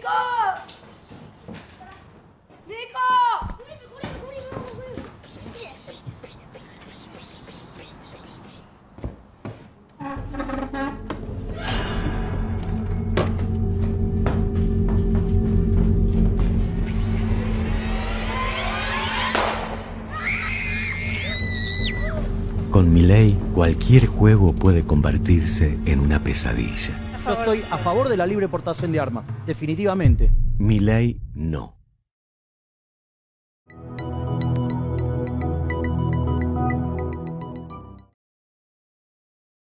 Con Milei, cualquier juego puede convertirse en una pesadilla. Yo estoy a favor de la libre portación de armas, definitivamente. Milei no.